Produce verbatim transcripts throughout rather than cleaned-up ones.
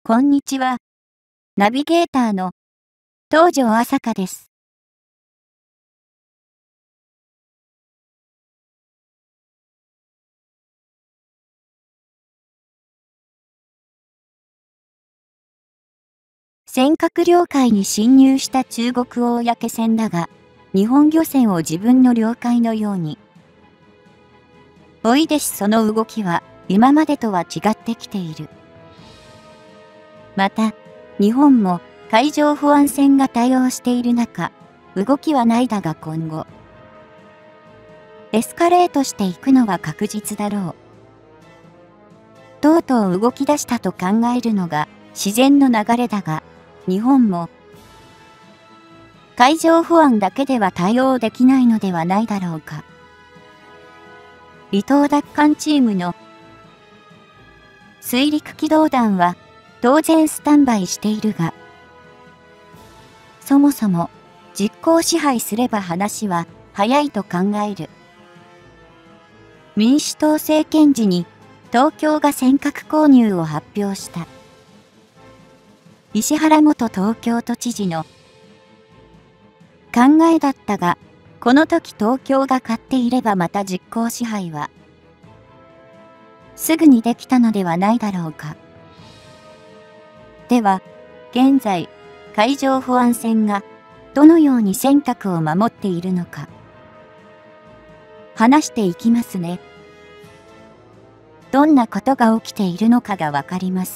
こんにちは。ナビゲーターの東條朝香です。尖閣領海に侵入した中国公船だが、日本漁船を自分の領海のように。おいでしその動きは今までとは違ってきている。また、日本も海上保安船が対応している中、動きはないだが今後、エスカレートしていくのは確実だろう。とうとう動き出したと考えるのが自然の流れだが、日本も海上保安だけでは対応できないのではないだろうか。離島奪還チームの水陸機動団は当然スタンバイしているが、そもそも実効支配すれば話は早いと考える。民主党政権時に東京が尖閣購入を発表した。石原元東京都知事の考えだったが、この時東京が買っていればまた実効支配はすぐにできたのではないだろうか。では、現在、海上保安船がどのように尖閣を守っているのか、話していきますね。どんなことが起きているのかがわかります。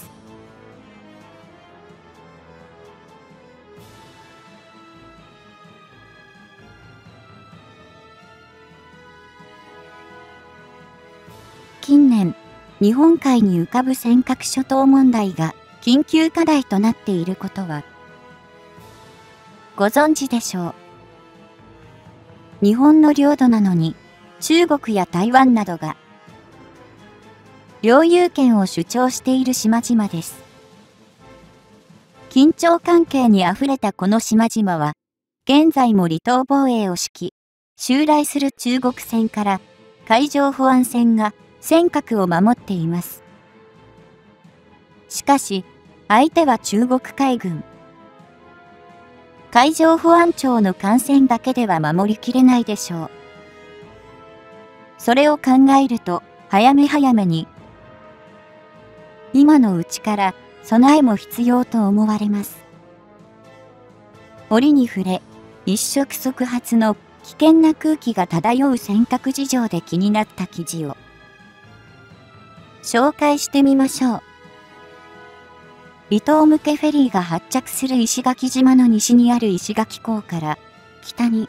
近年、日本海に浮かぶ尖閣諸島問題が緊急課題となっていることはご存知でしょう。日本の領土なのに中国や台湾などが領有権を主張している島々です。緊張関係にあふれたこの島々は現在も離島防衛を指揮、襲来する中国船から海上保安船が尖閣を守っています。しかし、相手は中国海軍。海上保安庁の艦船だけでは守りきれないでしょう。それを考えると、早め早めに、今のうちから備えも必要と思われます。折に触れ、一触即発の危険な空気が漂う尖閣事情で気になった記事を紹介してみましょう。離島向けフェリーが発着する石垣島の西にある石垣港から北に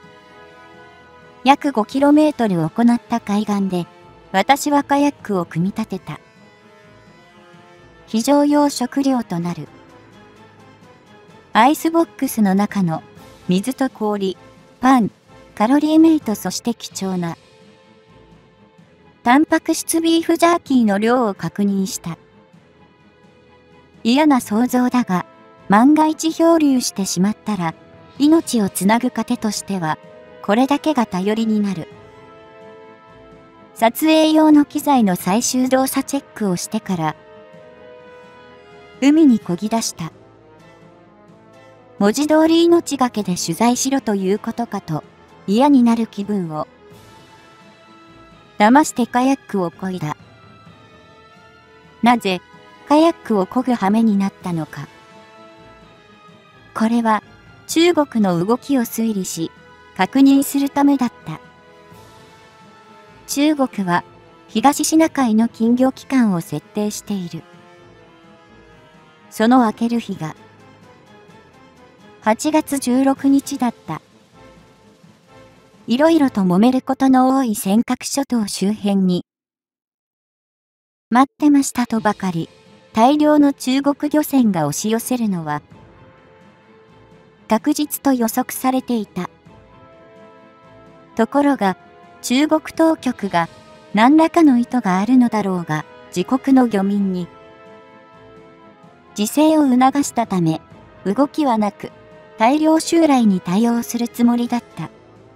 約 ごキロメートル 行った海岸で私はカヤックを組み立てた。非常用食料となるアイスボックスの中の水と氷、パン、カロリーメイトそして貴重なタンパク質ビーフジャーキーの量を確認した。嫌な想像だが、万が一漂流してしまったら、命をつなぐ糧としては、これだけが頼りになる。撮影用の機材の最終動作チェックをしてから、海に漕ぎ出した。文字通り命がけで取材しろということかと、嫌になる気分を、騙してカヤックを漕いだ。なぜ、カヤックを漕ぐ羽目になったのか。これは中国の動きを推理し確認するためだった。中国は東シナ海の禁漁期間を設定している。その明ける日がはちがつじゅうろくにちだった。いろいろと揉めることの多い尖閣諸島周辺に待ってましたとばかり大量の中国漁船が押し寄せるのは確実と予測されていた。ところが中国当局が何らかの意図があるのだろうが自国の漁民に自制を促したため動きはなく大量襲来に対応するつもりだった。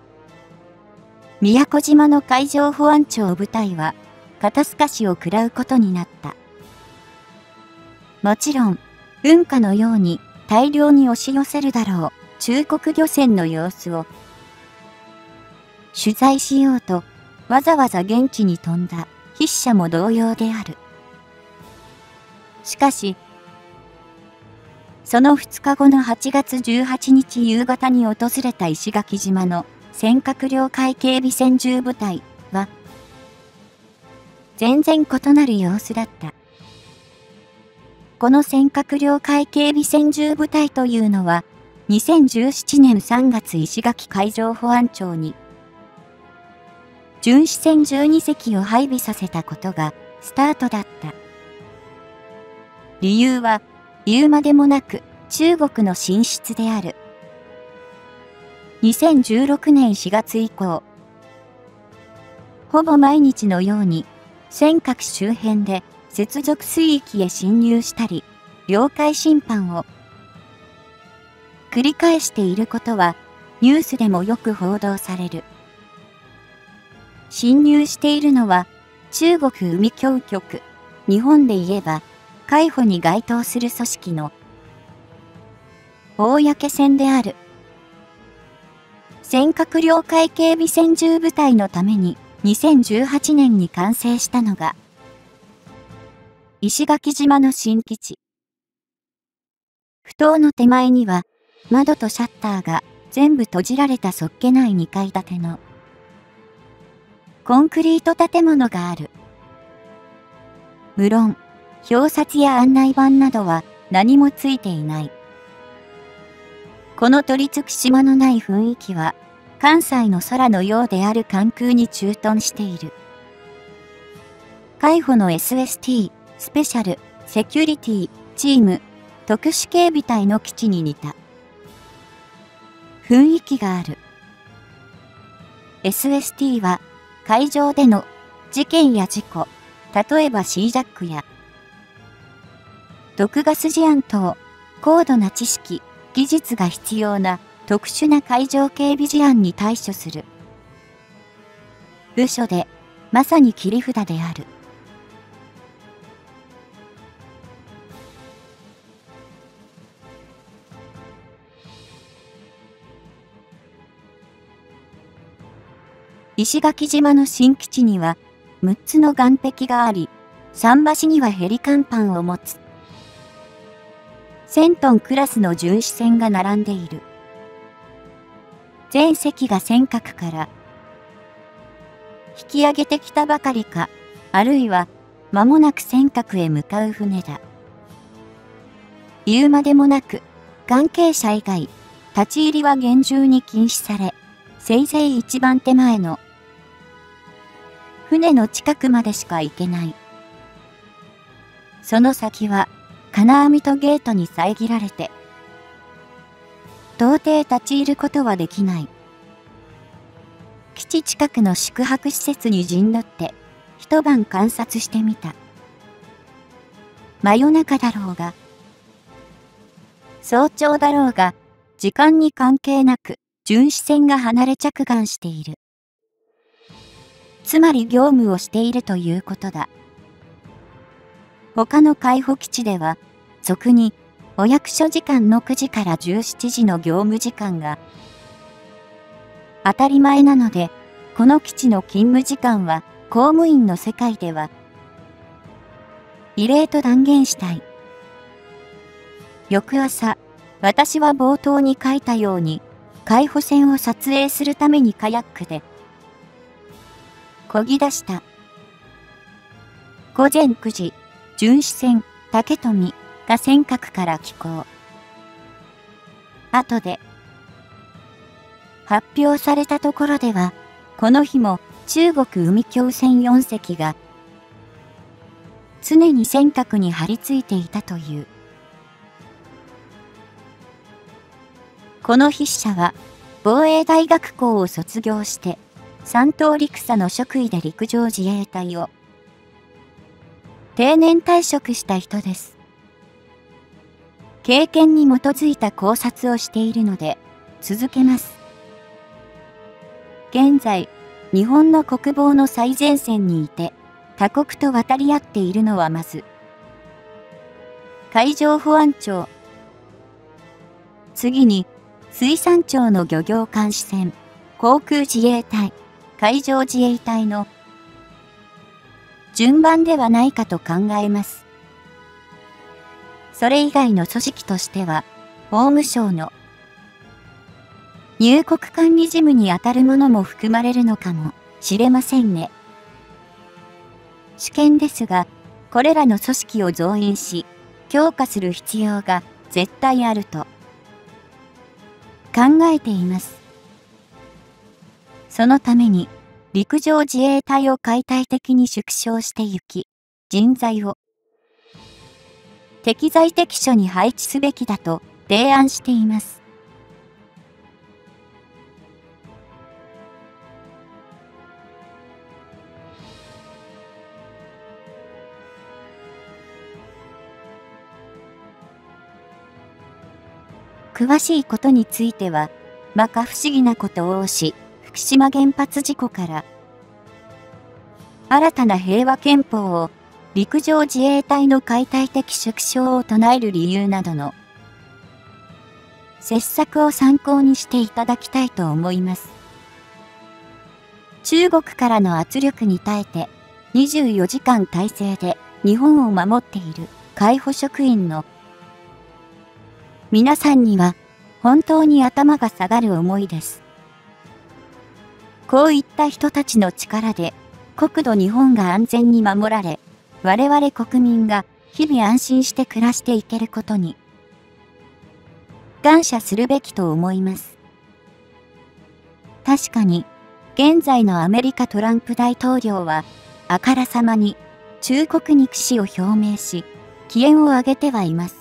宮古島の海上保安庁部隊は肩透かしを食らうことになった。 もちろん、噴火のように大量に押し寄せるだろう中国漁船の様子を取材しようとわざわざ現地に飛んだ筆者も同様である。しかし、そのふつかごのはちがつじゅうはちにち夕方に訪れた石垣島の尖閣領海警備専従部隊は、全然異なる様子だった。この尖閣領海警備専従部隊というのは、にせんじゅうななねんさんがつ石垣海上保安庁に、巡視船じゅうにせきを配備させたことがスタートだった。理由は言うまでもなく中国の進出である。にせんじゅうろくねんしがつ以降、ほぼ毎日のように尖閣周辺で接続水域へ侵入したり、領海侵犯を繰り返していることはニュースでもよく報道される。侵入しているのは中国海峡局、日本で言えば海保に該当する組織の公船である。尖閣領海警備専従部隊のためににせんじゅうはちねんに完成したのが石垣島の新基地。埠頭の手前には窓とシャッターが全部閉じられたそっけないにかい建てのコンクリート建物がある。無論、表札や案内板などは何もついていない。この取り付く島のない雰囲気は、関西の空のようである関空に駐屯している。海保の エスエスティー、スペシャル、セキュリティ、チーム、特殊警備隊の基地に似た雰囲気がある。エスエスティー は、海上での事件や事故、例えば シージャック や毒ガス事案等、高度な知識、技術が必要な特殊な海上警備事案に対処する部署で、まさに切り札である。石垣島の新基地にはむっつの岸壁があり、桟橋にはヘリ甲板を持つせんトンクラスの巡視船が並んでいる。全隻が尖閣から引き上げてきたばかりか、あるいは間もなく尖閣へ向かう船だ。言うまでもなく、関係者以外、立ち入りは厳重に禁止され、せいぜい一番手前の船の近くまでしか行けない。その先は金網とゲートに遮られて、到底立ち入ることはできない。基地近くの宿泊施設に陣取って一晩観察してみた。真夜中だろうが、早朝だろうが、時間に関係なく巡視船が離れ着岸している。つまり業務をしているということだ。他の海保基地では、俗にお役所時間のくじからじゅうしちじの業務時間が当たり前なので、この基地の勤務時間は公務員の世界では異例と断言したい。翌朝、私は冒頭に書いたように、海保船を撮影するためにカヤックで漕ぎ出した。ごぜんくじ、巡視船、竹富が尖閣から帰港。後で、発表されたところでは、この日も中国海峡船よんせきが、常に尖閣に張り付いていたという。この筆者は、防衛大学校を卒業して、三等陸佐の職位で陸上自衛隊を定年退職した人です。経験に基づいた考察をしているので、続けます。現在、日本の国防の最前線にいて、他国と渡り合っているのはまず、 海上保安庁。次に、水産庁の漁業監視船、航空自衛隊、海上自衛隊の順番ではないかと考えます。それ以外の組織としては、法務省の入国管理事務にあたるものも含まれるのかもしれませんね。主見ですが、これらの組織を増員し、強化する必要が絶対あると考えています。そのために、陸上自衛隊を解体的に縮小してゆき、人材を適材適所に配置すべきだと提案しています。詳しいことについては、摩訶不思議なことをし、福島原発事故から、新たな平和憲法を陸上自衛隊の解体的縮小を唱える理由などの施策を参考にしていただきたいと思います。中国からの圧力に耐えてにじゅうよじかん体制で日本を守っている海保職員の皆さんには本当に頭が下がる思いです。こういった人たちの力で国土日本が安全に守られ、我々国民が日々安心して暮らしていけることに感謝するべきと思います。確かに、現在のアメリカトランプ大統領は、あからさまに中国憎しを表明し、機嫌を上げてはいます。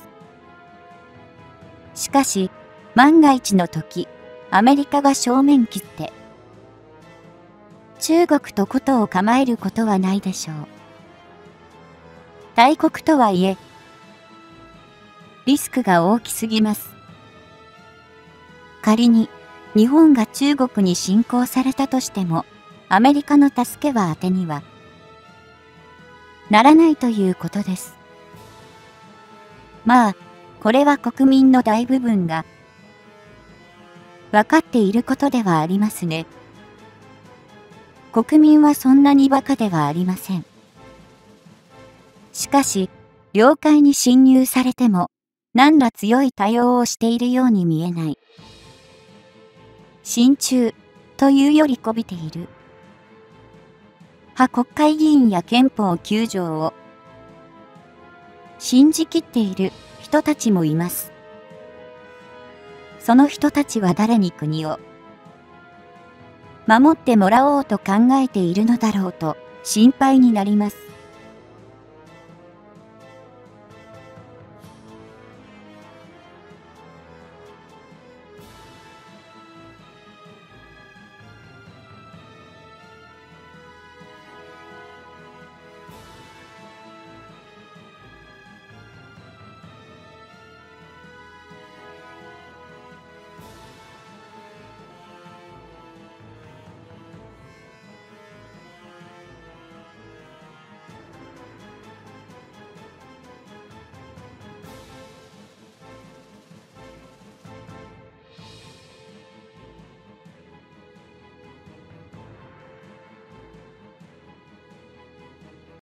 しかし、万が一の時、アメリカが正面切って、中国とことを構えることはないでしょう。大国とはいえ、リスクが大きすぎます。仮に、日本が中国に侵攻されたとしても、アメリカの助けは当てにはならないということです。まあ、これは国民の大部分が分かっていることではありますね。国民はそんなにバカではありません。しかし、領海に侵入されても、何ら強い対応をしているように見えない。親中というより媚びている。派国会議員や憲法きゅう条を信じきっている人たちもいます。その人たちは誰に国を守ってもらおうと考えているのだろうと心配になります。